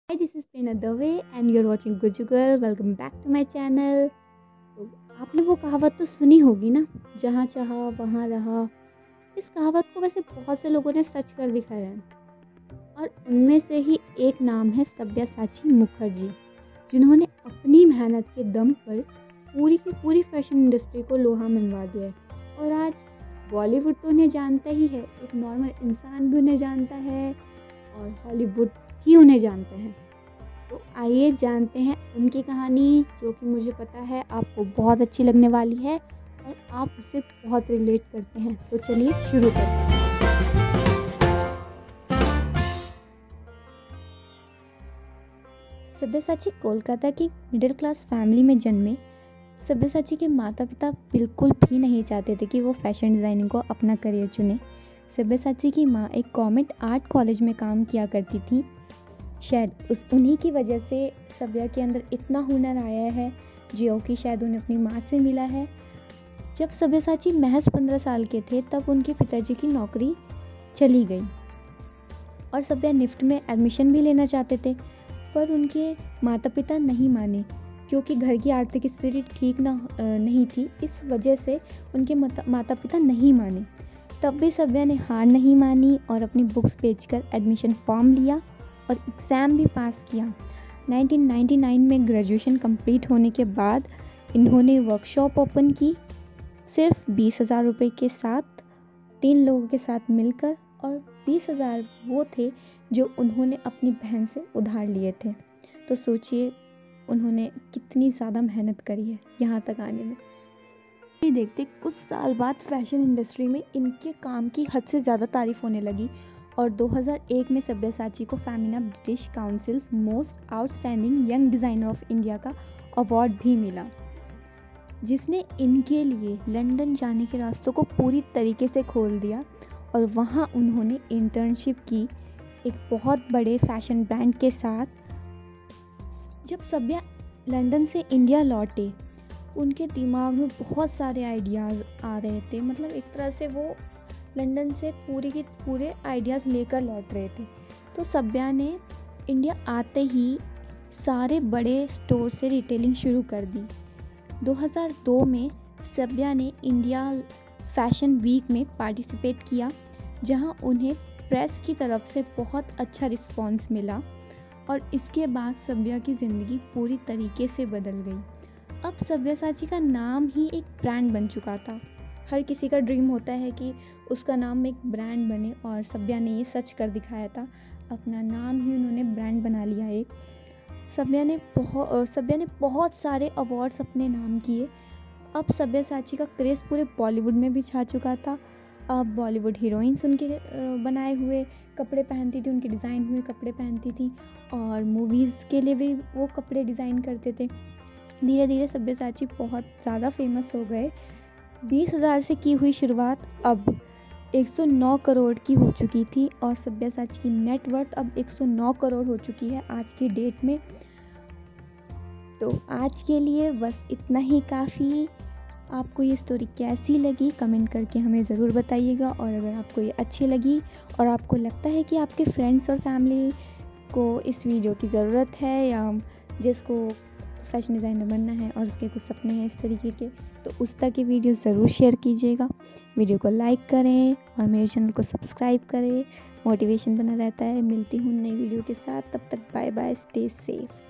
Hi, this is Prerna Dave and you're watching Guju Girl. Welcome back to my channel. तो आपने वो कहावत तो सुनी होगी ना, जहाँ चाहा वहाँ रहा। इस कहावत को वैसे बहुत से लोगों ने सच कर दिखाया है और उनमें से ही एक नाम है सब्यासाची मुखर्जी, जिन्होंने अपनी मेहनत के दम पर पूरी की पूरी फैशन इंडस्ट्री को लोहा मनवा दिया है। और आज बॉलीवुड तो उन्हें जानता ही है, एक नॉर्मल इंसान भी उन्हें जानता है और हॉलीवुड ही उन्हें जानता है। तो आइए जानते हैं उनकी कहानी, जो कि मुझे पता है आपको बहुत अच्छी लगने वाली है और आप उससे बहुत रिलेट करते हैं। तो चलिए शुरू करते हैं। सब्यासाची कोलकाता की मिडिल क्लास फैमिली में जन्मे। सब्यासाची के माता पिता बिल्कुल भी नहीं चाहते थे कि वो फैशन डिज़ाइनिंग को अपना करियर चुने। सब्यासाची की माँ एक गवर्नमेंट आर्ट कॉलेज में काम किया करती थी। शायद उन्हीं की वजह से सब्या के अंदर इतना हुनर आया है जो कि शायद उन्हें अपनी माँ से मिला है। जब सब्यासाची महज 15 साल के थे तब उनके पिताजी की नौकरी चली गई और सब्या निफ्ट में एडमिशन भी लेना चाहते थे, पर उनके माता पिता नहीं माने क्योंकि घर की आर्थिक स्थिति ठीक नहीं थी। इस वजह से उनके माता पिता नहीं माने। तब भी सब्या ने हार नहीं मानी और अपनी बुक्स बेचकर एडमिशन फॉर्म लिया और एग्ज़ाम भी पास किया। 1999 में ग्रेजुएशन कंप्लीट होने के बाद इन्होंने वर्कशॉप ओपन की, सिर्फ 20,000 रुपये के साथ, 3 लोगों के साथ मिलकर। और 20,000 वो थे जो उन्होंने अपनी बहन से उधार लिए थे। तो सोचिए उन्होंने कितनी ज़्यादा मेहनत करी है यहाँ तक आने में। ये देखते कुछ साल बाद फैशन इंडस्ट्री में इनके काम की हद से ज़्यादा तारीफ होने लगी और 2001 में सब्यासाची को Femina British Council's most outstanding young designer of India का अवार्ड भी मिला, जिसने इनके लिए लंदन जाने के रास्तों को पूरी तरीके से खोल दिया। और वहाँ उन्होंने इंटर्नशिप की एक बहुत बड़े फैशन ब्रांड के साथ। जब सब्या लंदन से इंडिया लौटे, उनके दिमाग में बहुत सारे आइडियाज़ आ रहे थे। मतलब एक तरह से वो लंदन से पूरे के पूरे आइडियाज़ लेकर लौट रहे थे। तो सब्या ने इंडिया आते ही सारे बड़े स्टोर से रिटेलिंग शुरू कर दी। 2002 में सब्या ने इंडिया फैशन वीक में पार्टिसिपेट किया, जहां उन्हें प्रेस की तरफ से बहुत अच्छा रिस्पांस मिला और इसके बाद सब्या की ज़िंदगी पूरी तरीके से बदल गई। अब सब्यासाची का नाम ही एक ब्रांड बन चुका था। हर किसी का ड्रीम होता है कि उसका नाम एक ब्रांड बने और सब्या ने ये सच कर दिखाया था। अपना नाम ही उन्होंने ब्रांड बना लिया एक। सब्या ने बहुत सारे अवार्ड्स अपने नाम किए। अब सब्यासाची का क्रेज़ पूरे बॉलीवुड में भी छा चुका था। अब बॉलीवुड हीरोइंस उनके बनाए हुए कपड़े पहनती थी, उनके डिज़ाइन हुए कपड़े पहनती थी और मूवीज़ के लिए भी वो कपड़े डिज़ाइन करते थे। धीरे धीरे सब्यासाची बहुत ज़्यादा फेमस हो गए। 20,000 से की हुई शुरुआत अब 109 करोड़ की हो चुकी थी और सब्यासाची की नेटवर्थ अब 109 करोड़ हो चुकी है आज की डेट में। तो आज के लिए बस इतना ही काफ़ी। आपको ये स्टोरी कैसी लगी कमेंट करके हमें ज़रूर बताइएगा। और अगर आपको ये अच्छी लगी और आपको लगता है कि आपके फ्रेंड्स और फैमिली को इस वीडियो की ज़रूरत है या जिसको फैशन डिज़ाइनर बनना है और उसके कुछ सपने हैं इस तरीके के, तो उस तक की वीडियो ज़रूर शेयर कीजिएगा। वीडियो को लाइक करें और मेरे चैनल को सब्सक्राइब करें। मोटिवेशन बना रहता है। मिलती हूँ नई वीडियो के साथ, तब तक बाय बाय, स्टे सेफ।